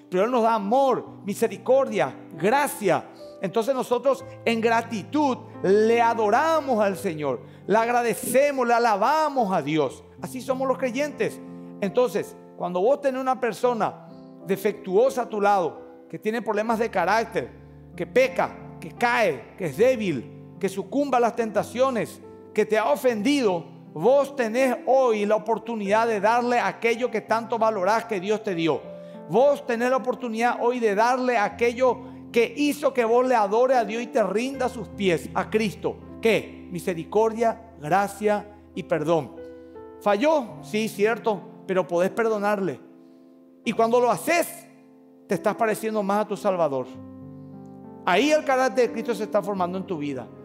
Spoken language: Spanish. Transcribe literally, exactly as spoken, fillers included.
pero Él nos da amor, misericordia, gracia. Entonces nosotros en gratitud le adoramos al Señor, le agradecemos, le alabamos a Dios. Así somos los creyentes. Entonces, cuando vos tenés una persona defectuosa a tu lado, que tiene problemas de carácter, que peca, que cae, que es débil, que sucumba a las tentaciones, que te ha ofendido, vos tenés hoy la oportunidad de darle aquello que tanto valorás que Dios te dio. Vos tenés la oportunidad hoy de darle aquello que hizo que vos le adore a Dios y te rinda a sus pies, a Cristo. ¿Qué? Misericordia, gracia y perdón. Falló, sí, cierto, pero podés perdonarle. Y cuando lo haces, te estás pareciendo más a tu Salvador. Ahí el carácter de Cristo se está formando en tu vida.